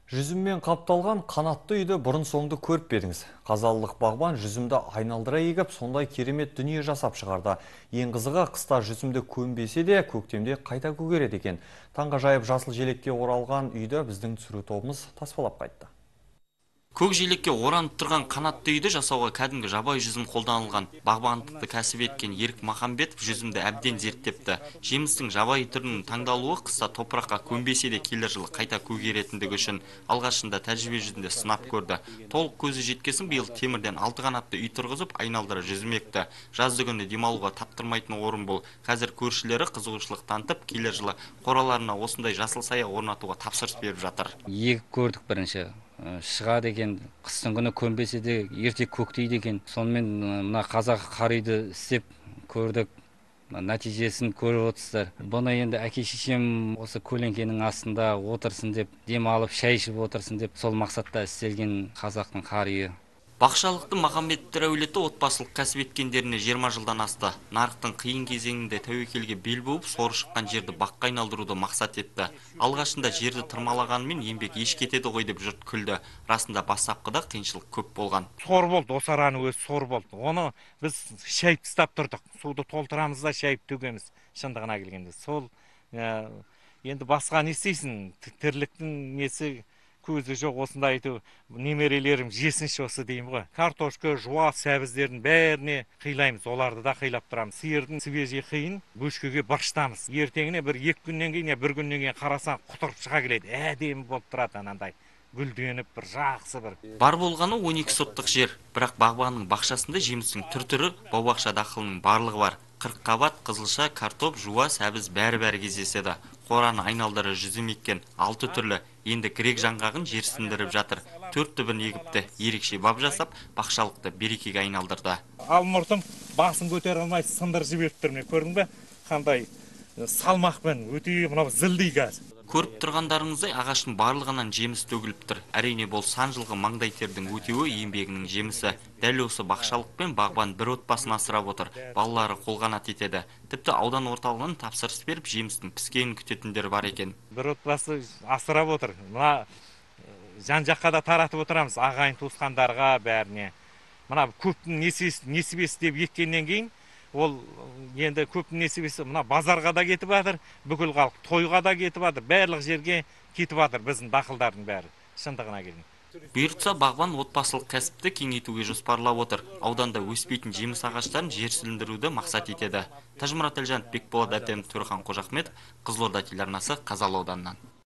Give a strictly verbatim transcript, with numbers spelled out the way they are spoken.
Жүзіммен қапталған қанатты үйді бұрын соңды көріп беріңіз. Қазалылық бағбан жүзімді айналдыра егіп, сондай керемет дүние жасап шығарды. Ең қызығы, қыста жүзімді көнбесе де, көктемде қайта көгереді екен. Таңғажайып жасыл желекке оралған үйді біздің түсіру тобымыз таспалап қайтты. Көк желекке оранып тұрған қанатты үйді жасауға кәдімгі жабайы жүзім қолданылған. Бағбандықты кәсіп еткен Ерік Махамбетов жүзімді әбден зерттепті. Жемістің жабайы түрінің таңдалуы қыста топыраққа көнбесе де келер жылы қайта көгеретіндігі үшін алғашында тәжірибе жүзінде сынап көрді. Толық көзі жеткесін биыл темірден алты қанатты үй тұрғызып, айналдыра жүзім екті. Жазды күні демалуға таптырмайтын орын бұл. Қазір көршілері қызығушылық танытып, келер жылы қораларына осындай жасыл сая орнатуға тапсырыс беріп жатыр. Егіп көрдік бірінші. Шығады екен, қыстың күні көнбесе де ерте көктейді екен. Сонымен мына қазақ қар үйді істеп көрдік. Нәтижесін көріп отырсыздар. Бұны енді әке шешем осы көлеңкенің астында отырсын деп, демалып шай ішіп отырсын деп, сол мақсатта істелген қазақтың қар үйі. Бақшалықты Махамбеттер әулеті отбасылық кәсіп еткендеріне жиырма жылдан асты. Нарықтың қиын кезеңінде тәуекелге бел буып, соры шыққан жерді баққа айналдыруды мақсат етті. Алғашында жерді тырмалағанымен еңбек еш кетеді ғой деп жұрт күлді. Расында бастапқыда қиыншылық көп болған. Сор болды, осы араның өзі сор болды. Оны біз шайып тастап тұрдық. Суды толтырамыз да шайып төгеміз. Шындығына келгенде. Сол енді басқа не істейсің? Тірліктің несі көзі жоқ, осындай айту, немерелерім жесінші осы деймін ғой. Картошка, жуа, сәбіздердің бәріне қилаймыз, оларды да қилап тұрамыз. Сиырдың свежий қиын бөшкеге бұрыштамыз. Ертеңіне бір екі күннен кейін, бір күннен кейін қарасаң құтырып шыға келеді. Әдемі болып тұрады анандай. Гүлденіп бір жақсы бір. Бар болғаны он екі соттық жер, бірақ бағбанның бақшасында жемістің түр-түрі, бау-бақша дақылының барлығы бар. Қырыққабат, қызылша, картоп, жуа, сәбіз бәрі-бәрі кездеседі. Қораны айналдыра жүзім еккен алты түрлі. Енді грек жаңғағын жерсіндіріп жатыр. Төрт түбін егіпті, ерекше бап жасап, бақшалықты берекеге айналдырды. Алмұртым басын көтере алмай сындыр жіберіп тұр. Көрдің бе? Қандай салмақпен өте мынау зілдей газ. Көріп тұрғандарыңыздай ағаштың барлығынан жеміс төгіліп тұр. Әрине бұл сан жылғы маңдай тердің өтеуі еңбегінің жемісі. Дәл осы бақшалықпен бағбан бір отбасын асырап отыр. Балалары қолғанат етеді. Тіпті аудан орталығынан тапсырыс беріп, жемістің піскенін күтетіндер бар екен. Бір отбасы асырап отыр. Мына жан жаққа да таратып отырамыз, ағайын туысқандарға бәріне. Мына көптің несібесі деп еткеннен кейін ол енді көптің несібесі мына базарға да кетіп жатыр, бүкіл халық тойға да кетіп жатыр, барлық жерге кетіп жатыр біздің дақылдардың бәрі, шындығына келген. Бұйыртса бағбан отбасылық кәсіпті кеңейтуге жоспарлап отыр. Ауданда өспейтін жеміс ағаштарын жерсіліндіруді мақсат етеді. Тажмұрат Әлжанов, Бекболат Әбденов, Төрхан Қожахметов, Қызылорда телеарнасы, Қазалы ауданынан.